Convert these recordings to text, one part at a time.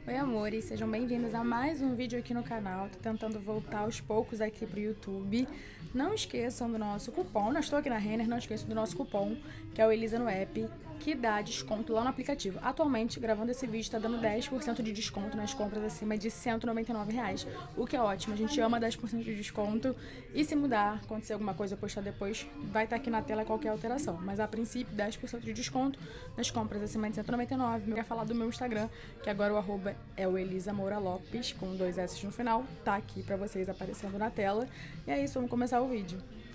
Oi amores, sejam bem-vindos a mais um vídeo aqui no canal. Tô tentando voltar aos poucos aqui pro YouTube. Não esqueçam do nosso cupom, eu estou aqui na Renner, não esqueçam do nosso cupom, que é o Elisa no app, que dá desconto lá no aplicativo. Atualmente, gravando esse vídeo, está dando 10% de desconto nas compras acima de R$199, o que é ótimo. A gente ama 10% de desconto e se mudar, acontecer alguma coisa, eu postar depois, vai estar aqui na tela qualquer alteração. Mas a princípio, 10% de desconto nas compras acima de R$199. Eu quero falar do meu Instagram, que agora o arroba é o Elisa Moura Lopes, com 2 S no final, tá aqui pra vocês aparecendo na tela. E é isso, vamos começar o vídeo.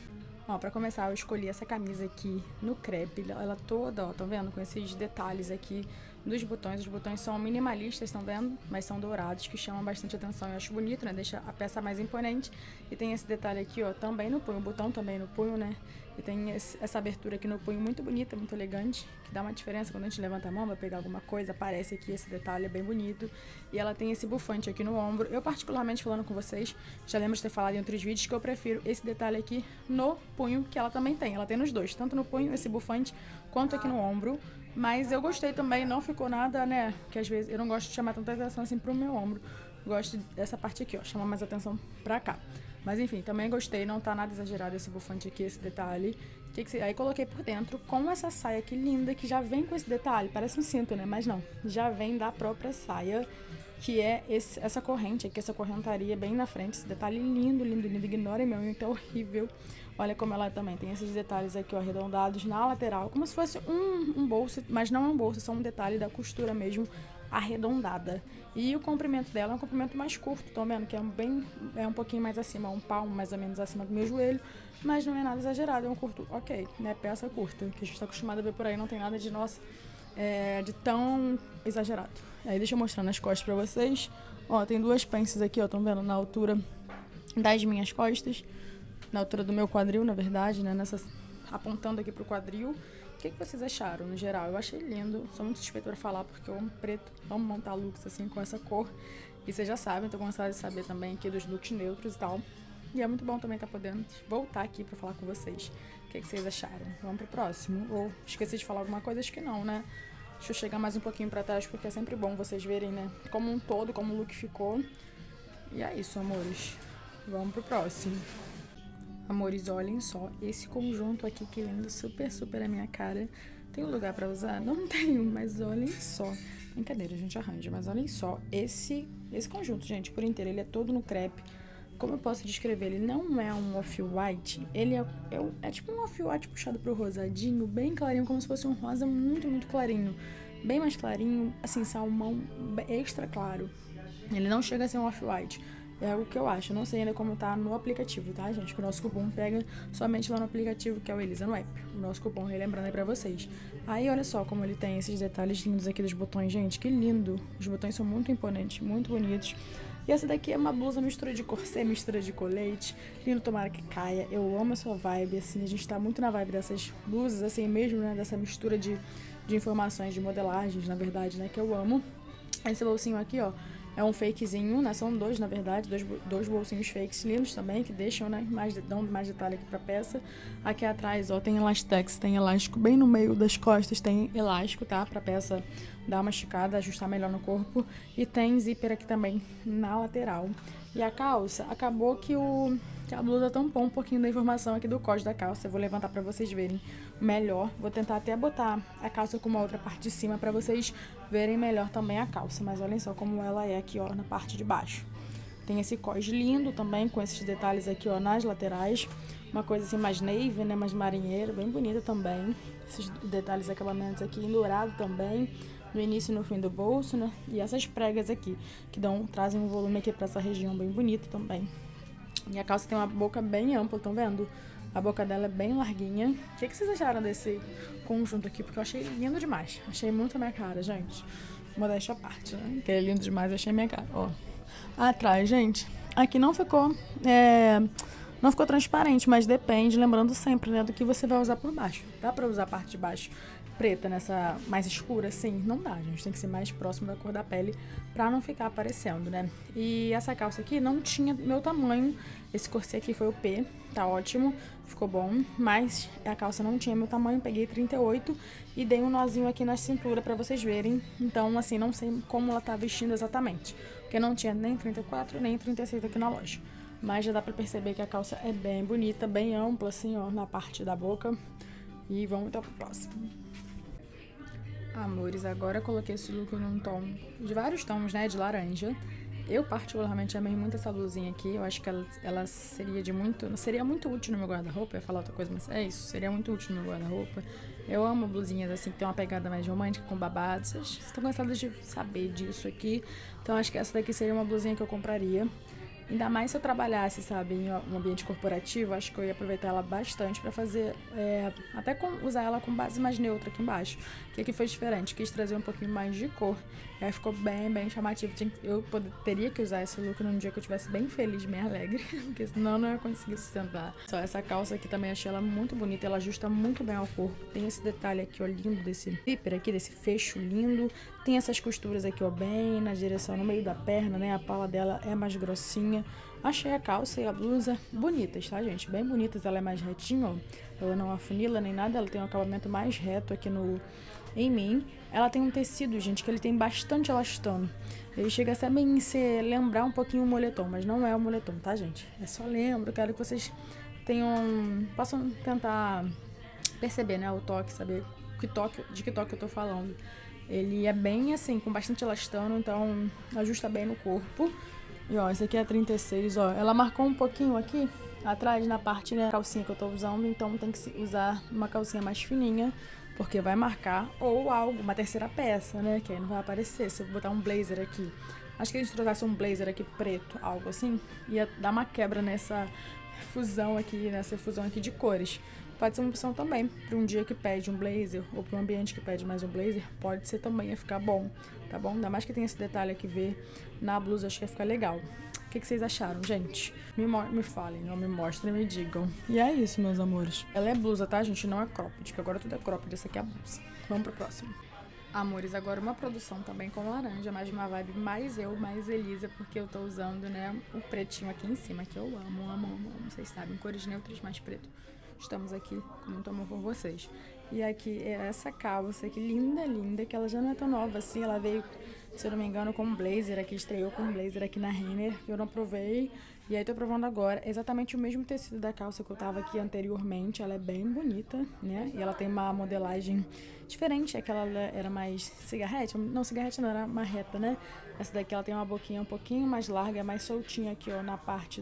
Ó, pra começar, eu escolhi essa camisa aqui no crepe, ela toda, ó, estão vendo? Com esses detalhes aqui dos botões. Os botões são minimalistas, estão vendo? Mas são dourados, que chamam bastante atenção. Eu acho bonito, né? Deixa a peça mais imponente. E tem esse detalhe aqui, ó, também no punho, o botão também no punho, né? E tem essa abertura aqui no punho muito bonita, muito elegante, que dá uma diferença quando a gente levanta a mão, vai pegar alguma coisa, aparece aqui esse detalhe, é bem bonito. E ela tem esse bufante aqui no ombro. Eu, particularmente, falando com vocês, já lembro de ter falado em outros vídeos, que eu prefiro esse detalhe aqui no punho, que ela também tem. Ela tem nos dois, tanto no punho, esse bufante, quanto aqui no ombro. Mas eu gostei também, não ficou nada, né, que às vezes eu não gosto de chamar tanta atenção assim pro meu ombro. Gosto dessa parte aqui, ó, chamar mais atenção pra cá. Mas enfim, também gostei, não tá nada exagerado esse bufante aqui, esse detalhe. Aí coloquei por dentro com essa saia aqui linda, que já vem com esse detalhe, parece um cinto, né, mas não. Já vem da própria saia, que é essa corrente aqui, essa correntaria bem na frente. Esse detalhe lindo, lindo, lindo, ignorem meu, que é horrível. Olha como ela também tem esses detalhes aqui, ó, arredondados na lateral, como se fosse um bolso, mas não é um bolso, é só um detalhe da costura mesmo, arredondada. E o comprimento dela é um comprimento mais curto, estão vendo? Que é um pouquinho mais acima, um palmo mais ou menos acima do meu joelho, mas não é nada exagerado, é um curto, ok, né, peça curta, que a gente tá acostumado a ver por aí, não tem nada de, nossa, de tão exagerado. Aí deixa eu mostrar nas costas pra vocês, ó, tem duas pences aqui, ó, estão vendo? Na altura das minhas costas, na altura do meu quadril, na verdade, né, apontando aqui pro quadril. O que vocês acharam, no geral? Eu achei lindo, sou muito suspeita pra falar, porque eu amo preto, amo montar looks assim, com essa cor. E vocês já sabem, tô gostando de saber também aqui dos looks neutros e tal. E é muito bom também estar podendo voltar aqui pra falar com vocês. O que vocês acharam? Vamos pro próximo? Ou esqueci de falar alguma coisa? Acho que não, né? Deixa eu chegar mais um pouquinho pra trás, porque é sempre bom vocês verem, né, como um todo, como o look ficou. E é isso, amores. Vamos pro próximo. Amores, olhem só, esse conjunto aqui que lindo, super, super a minha cara. Tem um lugar pra usar? Não tenho, mas olhem só. Brincadeira, a gente arranja, mas olhem só. Esse conjunto, gente, por inteiro, ele é todo no crepe. Como eu posso descrever? Ele não é um off-white, ele é tipo um off-white puxado pro rosadinho, bem clarinho, como se fosse um rosa muito, muito clarinho. Bem mais clarinho, assim, salmão extra claro. Ele não chega a ser um off-white. É o que eu acho, eu não sei ainda como tá no aplicativo, tá, gente? Que o nosso cupom pega somente lá no aplicativo, que é o Elisa no app. O nosso cupom, relembrando aí pra vocês. Aí, olha só como ele tem esses detalhes lindos aqui dos botões, gente, que lindo. Os botões são muito imponentes, muito bonitos. E essa daqui é uma blusa mistura de corset, mistura de colete. Lindo, tomara que caia. Eu amo a sua vibe, assim, a gente tá muito na vibe dessas blusas, assim mesmo, né? Dessa mistura de informações, de modelagens, na verdade, né? Que eu amo. Esse bolsinho aqui, ó, é um fakezinho, né? São dois, na verdade, dois bolsinhos fakes lindos também, que deixam, né, dão mais detalhe aqui pra peça. Aqui atrás, ó, tem elastex, tem elástico bem no meio das costas, tem elástico, tá? Pra peça dar uma esticada, ajustar melhor no corpo. E tem zíper aqui também na lateral. E a calça, acabou que a blusa tampou um pouquinho da informação aqui do código da calça. Eu vou levantar pra vocês verem melhor. Vou tentar até botar a calça com uma outra parte de cima pra vocês verem melhor também a calça. Mas olhem só como ela é aqui, ó, na parte de baixo. Tem esse cós lindo também, com esses detalhes aqui, ó, nas laterais. Uma coisa assim mais navy, né, mais marinheiro, bem bonita também. Esses detalhes, acabamentos aqui em dourado também. No início e no fim do bolso, né? E essas pregas aqui, que trazem um volume aqui pra essa região bem bonito também. E a calça tem uma boca bem ampla, estão vendo? A boca dela é bem larguinha. O que vocês acharam desse conjunto aqui? Porque eu achei lindo demais. Achei muito a minha cara, gente. Modéstia à parte, né? Que é lindo demais, eu achei a minha cara. Ó. Atrás, gente. Aqui não ficou transparente, mas depende, lembrando sempre, né, do que você vai usar por baixo. Dá pra usar a parte de baixo preta, nessa mais escura, assim, não dá, gente. Tem que ser mais próximo da cor da pele pra não ficar aparecendo, né? E essa calça aqui não tinha meu tamanho. Esse corset aqui foi o P, tá ótimo, ficou bom. Mas a calça não tinha meu tamanho, peguei 38 e dei um nozinho aqui na cintura pra vocês verem. Então, assim, não sei como ela tá vestindo exatamente, porque não tinha nem 34, nem 36 aqui na loja. Mas já dá pra perceber que a calça é bem bonita, bem ampla, assim, ó, na parte da boca. E vamos então pro próximo. Amores, agora eu coloquei esse look num tom, de vários tons, né, de laranja. Eu particularmente amei muito essa blusinha aqui, eu acho que ela seria muito útil no meu guarda-roupa. Eu ia falar outra coisa, mas é isso, seria muito útil no meu guarda-roupa. Eu amo blusinhas assim, que tem uma pegada mais romântica, com babados. Vocês estão cansados de saber disso aqui, então acho que essa daqui seria uma blusinha que eu compraria. Ainda mais se eu trabalhasse, sabe, em um ambiente corporativo, acho que eu ia aproveitar ela bastante pra fazer, usar ela com base mais neutra aqui embaixo. Que aqui foi diferente, quis trazer um pouquinho mais de cor. E aí ficou bem, bem chamativo. Eu teria que usar esse look num dia que eu estivesse bem feliz, bem alegre, porque senão eu não ia conseguir sustentar. Só essa calça aqui também achei ela muito bonita, ela ajusta muito bem ao corpo. Tem esse detalhe aqui, ó, lindo, desse zíper aqui, desse fecho lindo. Tem essas costuras aqui, ó, bem na direção, no meio da perna, né? A pala dela é mais grossinha. Achei a calça e a blusa bonitas, tá, gente? Bem bonitas. Ela é mais retinha, ó. Ela não afunila nem nada. Ela tem um acabamento mais reto aqui em mim. Ela tem um tecido, gente, que ele tem bastante elastano. Ele chega a também lembrar um pouquinho o moletom, mas não é o moletom, tá, gente? É só lembro. Quero que vocês possam tentar perceber, né, o toque, saber de que toque eu tô falando. Ele é bem assim, com bastante elastano, então ajusta bem no corpo. E ó, esse aqui é 36, ó. Ela marcou um pouquinho aqui atrás na parte, né, calcinha que eu tô usando, então tem que usar uma calcinha mais fininha, porque vai marcar, ou uma terceira peça, né, que aí não vai aparecer. Se eu botar um blazer aqui, acho que a gente trocasse um blazer aqui preto, algo assim, ia dar uma quebra nessa fusão aqui de cores. Pode ser uma opção também, para um dia que pede um blazer, ou para um ambiente que pede mais um blazer, pode ser também, ia ficar bom, tá bom? Ainda mais que tem esse detalhe aqui, ver na blusa, acho que ia ficar legal. O que vocês acharam, gente? Me falem, não me mostrem, me digam. E é isso, meus amores. Ela é blusa, tá, gente? Não é cropped, que agora tudo é cropped, essa aqui é a blusa. Vamos pro próximo. Amores, agora uma produção também com laranja, mas uma vibe mais Elisa, porque eu tô usando, né, o pretinho aqui em cima, que eu amo, amo, amo, amo, vocês sabem, cores neutras mais preto. Estamos aqui com muito amor por vocês. E aqui é essa calça aqui, linda, linda, que ela já não é tão nova assim, ela veio, se eu não me engano, com um blazer aqui, estreou com um blazer aqui na Renner, que eu não provei. E aí tô provando agora, exatamente o mesmo tecido da calça que eu tava aqui anteriormente, ela é bem bonita, né? E ela tem uma modelagem diferente, aquela era mais cigarrete, não, cigarrete não, era uma reta, né? Essa daqui ela tem uma boquinha um pouquinho mais larga, mais soltinha aqui, ó, na parte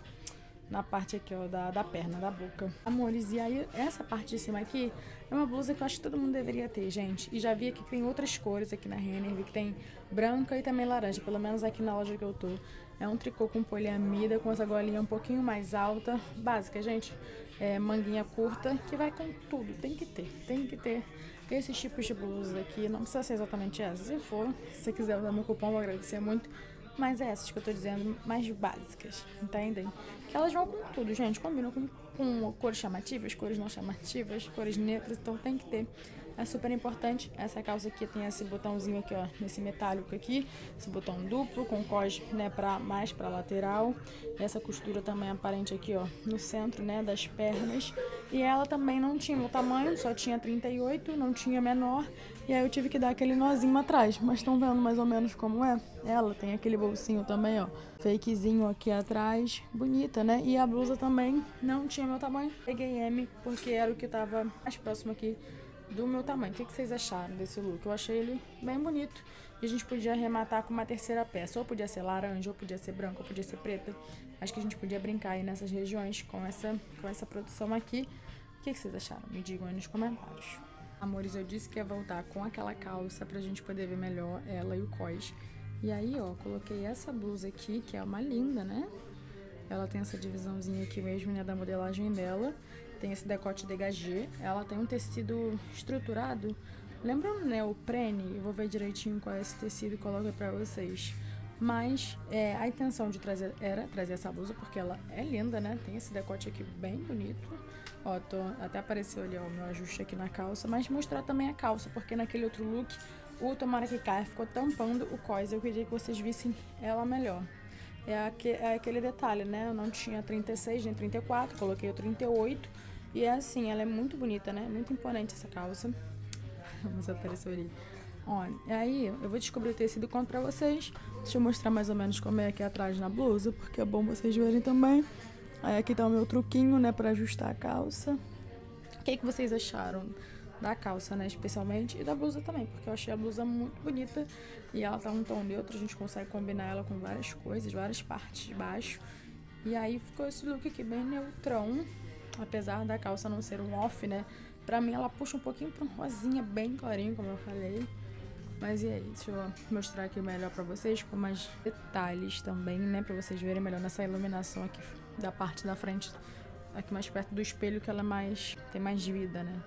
aqui, ó, da perna, da boca. Amores, e aí essa parte de cima aqui é uma blusa que eu acho que todo mundo deveria ter, gente. E já vi aqui que tem outras cores aqui na Renner, vi que tem branca e também laranja, pelo menos aqui na loja que eu tô. É um tricô com poliamida, com essa golinha um pouquinho mais alta, básica, gente. É manguinha curta, que vai com tudo, tem que ter. Esses tipos de blusas aqui, não precisa ser exatamente essas. Se for, se você quiser usar meu cupom, eu vou agradecer muito. Mas essas que eu tô dizendo, mais básicas, entendem? Que elas vão com tudo, gente. Combinam com cores chamativas, cores não chamativas, cores neutras, então tem que ter. É super importante. Essa calça aqui tem esse botãozinho aqui, ó, nesse metálico aqui. Esse botão duplo, com cós, né, mais pra lateral. Essa costura também aparente aqui, ó, no centro, né, das pernas. E ela também não tinha meu tamanho, só tinha 38, não tinha menor. E aí eu tive que dar aquele nozinho atrás. Mas estão vendo mais ou menos como é? Ela tem aquele bolsinho também, ó, fakezinho aqui atrás. Bonita, né? E a blusa também não tinha meu tamanho. Peguei M, porque era o que tava mais próximo aqui do meu tamanho. O que vocês acharam desse look? Eu achei ele bem bonito. E a gente podia arrematar com uma terceira peça. Ou podia ser laranja, ou podia ser branca, ou podia ser preta. Acho que a gente podia brincar aí nessas regiões com essa produção aqui. O que vocês acharam? Me digam aí nos comentários. Amores, eu disse que ia voltar com aquela calça pra gente poder ver melhor ela e o cós. E aí, ó, coloquei essa blusa aqui, que é uma linda, né? Ela tem essa divisãozinha aqui mesmo, né, da modelagem dela. Tem esse decote dégagé. Ela tem um tecido estruturado. Lembra o neoprene? Eu vou ver direitinho qual é esse tecido e coloco pra vocês. Mas a intenção de trazer era trazer essa blusa porque ela é linda, né? Tem esse decote aqui bem bonito. Ó, até apareceu ali, ó, o meu ajuste aqui na calça, mas mostrar também a calça, porque naquele outro look, o Tomara que Caia ficou tampando o cós. Eu queria que vocês vissem ela melhor. É aquele detalhe, né? Eu não tinha 36 nem 34, coloquei o 38. E é assim, ela é muito bonita, né? Muito imponente essa calça. Vamos aparecer ali. Olha, aí eu vou descobrir o tecido e conto pra vocês. Deixa eu mostrar mais ou menos como é aqui atrás na blusa, porque é bom vocês verem também. Aí aqui tá o meu truquinho, né, pra ajustar a calça. O que vocês acharam da calça, né, especialmente, e da blusa também, porque eu achei a blusa muito bonita e ela tá um tom neutro, a gente consegue combinar ela com várias coisas, várias partes de baixo. E aí ficou esse look aqui bem neutrão, apesar da calça não ser um off, né, pra mim ela puxa um pouquinho pra um rosinha bem clarinho, como eu falei. Mas e aí, deixa eu mostrar aqui melhor pra vocês, com mais detalhes também, né, pra vocês verem melhor nessa iluminação aqui da parte da frente, aqui mais perto do espelho, que ela tem mais vida, né.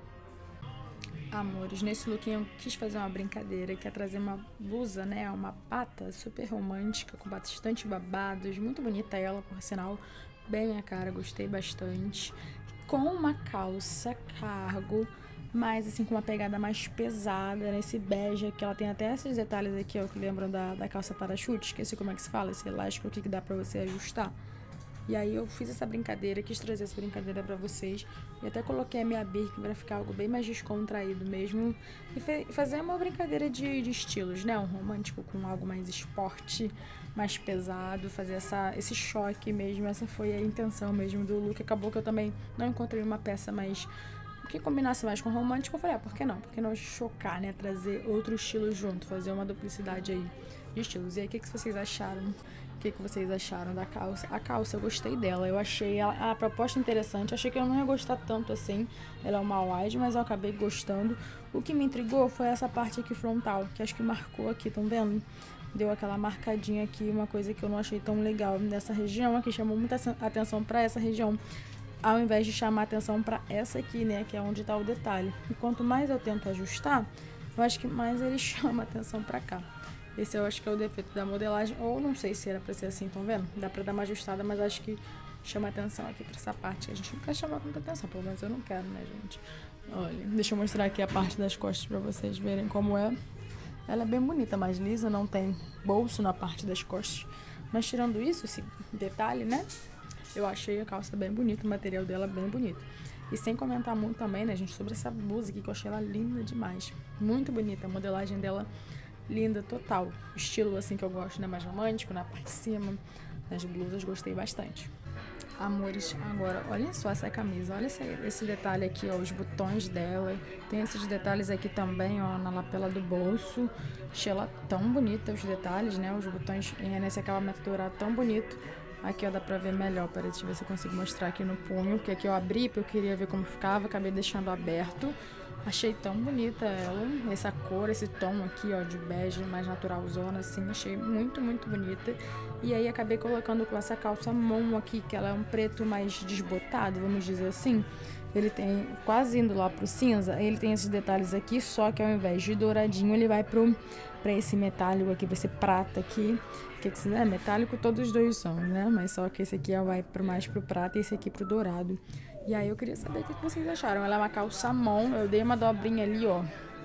Amores, nesse look eu quis fazer uma brincadeira, que é trazer uma blusa, né, uma bata super romântica, com bastante babados, muito bonita ela, por sinal, bem minha cara, gostei bastante, com uma calça cargo, mas assim, com uma pegada mais pesada, nesse bege aqui, ela tem até esses detalhes aqui, ó, que lembram da calça parachute, esqueci como é que se fala, esse elástico aqui que dá pra você ajustar. E aí eu fiz essa brincadeira, quis trazer essa brincadeira pra vocês. E até coloquei a minha Birkin pra ficar algo bem mais descontraído mesmo. E fazer uma brincadeira de estilos, né? Um romântico com algo mais esporte, mais pesado. Fazer esse choque mesmo. Essa foi a intenção mesmo do look. Acabou que eu também não encontrei uma peça mais... que combinasse mais com romântico. Eu falei, por que não? Por que não chocar, né? Trazer outro estilo junto. Fazer uma duplicidade aí de estilos. E aí, o que vocês acharam? O que vocês acharam da calça? A calça, eu gostei dela. Eu achei a proposta interessante. Achei que eu não ia gostar tanto assim. Ela é uma wide, mas eu acabei gostando. O que me intrigou foi essa parte aqui frontal, que acho que marcou aqui, estão vendo? Deu aquela marcadinha aqui, uma coisa que eu não achei tão legal nessa região aqui. Chamou muita atenção para essa região, ao invés de chamar atenção para essa aqui, né? Que é onde tá o detalhe. E quanto mais eu tento ajustar, eu acho que mais ele chama atenção para cá. Esse eu acho que é o defeito da modelagem, ou não sei se era pra ser assim, estão vendo? Dá pra dar uma ajustada, mas acho que chama atenção aqui pra essa parte. A gente não quer chamar tanta atenção, pelo menos eu não quero, né, gente? Olha, deixa eu mostrar aqui a parte das costas pra vocês verem como é. Ela é bem bonita, mais lisa, não tem bolso na parte das costas. Mas tirando isso, esse detalhe, né? Eu achei a calça bem bonita, o material dela bem bonito. E sem comentar muito também, né, gente, sobre essa blusa aqui, que eu achei ela linda demais. Muito bonita, a modelagem dela... linda total, estilo assim que eu gosto, né, mais romântico, na parte de cima, nas blusas, gostei bastante. Amores, agora, olhem só essa camisa, olha esse detalhe aqui, ó, os botões dela, tem esses detalhes aqui também, ó, na lapela do bolso, achei ela tão bonita, os detalhes, né, os botões nesse acabamento dourado tão bonito. Aqui, ó, dá pra ver melhor, peraí, deixa eu ver se eu consigo mostrar aqui no punho, porque aqui eu abri, porque eu queria ver como ficava, acabei deixando aberto. Achei tão bonita ela, essa cor, esse tom aqui, ó, de bege mais naturalzona, assim, achei muito, muito bonita. E aí acabei colocando com essa calça mon aqui, que ela é um preto mais desbotado, vamos dizer assim. Ele tem, quase indo lá pro cinza, ele tem esses detalhes aqui, só que ao invés de douradinho, ele vai pra esse metálico aqui, pra esse prata aqui. Que é metálico, todos os dois são, né? Mas só que esse aqui vai mais pro prata e esse aqui pro dourado. E aí eu queria saber o que vocês acharam. Ela é uma calça mon, eu dei uma dobrinha ali, ó,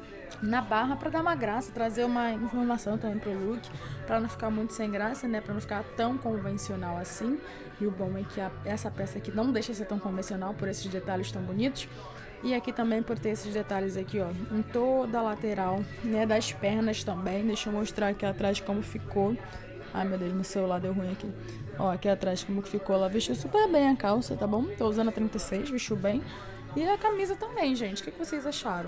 na barra pra dar uma graça, trazer uma informação também pro look, pra não ficar muito sem graça, né, pra não ficar tão convencional assim. E o bom é que essa peça aqui não deixa de ser tão convencional por esses detalhes tão bonitos. E aqui também por ter esses detalhes aqui, ó, em toda a lateral, né, das pernas também. Deixa eu mostrar aqui atrás como ficou. Ai, meu Deus, meu celular deu ruim aqui. Ó, aqui atrás como que ficou. Ela vestiu super bem a calça, tá bom? Tô usando a 36, vestiu bem. E a camisa também, gente. O que vocês acharam?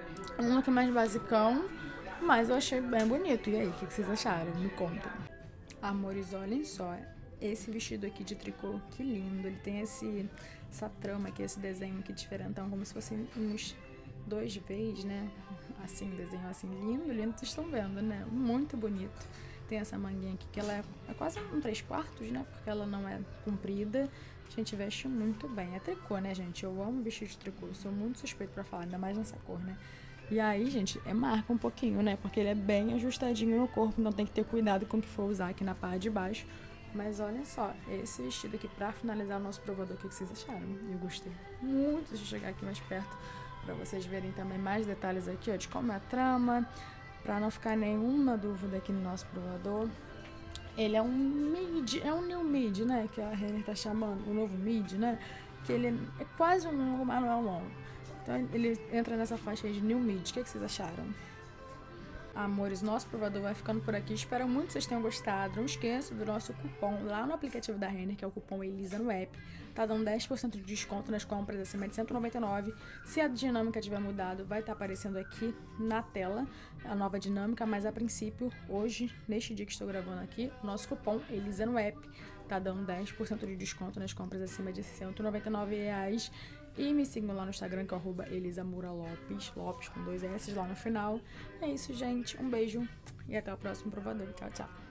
Um aqui mais basicão, mas eu achei bem bonito. E aí, o que vocês acharam? Me conta. Amores, olhem só. Esse vestido aqui de tricô, que lindo. Ele tem essa trama aqui, esse desenho aqui diferentão, como se fossem uns 2 Vs, né? Assim, desenho assim, lindo, lindo. Vocês estão vendo, né? Muito bonito. Tem essa manguinha aqui, que ela é quase um 3/4, né? Porque ela não é comprida. A gente veste muito bem. É tricô, né, gente? Eu amo vestir de tricô. Eu sou muito suspeito pra falar, ainda mais nessa cor, né? E aí, gente, marca um pouquinho, né? Porque ele é bem ajustadinho no corpo, então tem que ter cuidado com o que for usar aqui na parte de baixo. Mas olha só, esse vestido aqui pra finalizar o nosso provador, o que vocês acharam? Eu gostei muito. Deixa eu chegar aqui mais perto pra vocês verem também mais detalhes aqui, ó, de como é a trama, pra não ficar nenhuma dúvida aqui no nosso provador. Ele é um mid, é um new mid, né, que a Renner tá chamando, o novo mid, né, que ele é quase um longo, mas não é um longo. Então ele entra nessa faixa aí de new mid. O que vocês acharam? Amores, nosso provador vai ficando por aqui. Espero muito que vocês tenham gostado. Não esqueça do nosso cupom lá no aplicativo da Renner, que é o cupom Elisa no app. Tá dando 10% de desconto nas compras acima de R$199. Se a dinâmica tiver mudado, vai estar aparecendo aqui na tela a nova dinâmica, mas a princípio, hoje, neste dia que estou gravando aqui, o nosso cupom Elisa no app tá dando 10% de desconto nas compras acima de R$199. E me sigam lá no Instagram, que é o @ElisaMuraLopes, Lopes com 2 S lá no final. É isso, gente. Um beijo e até o próximo provador. Tchau, tchau.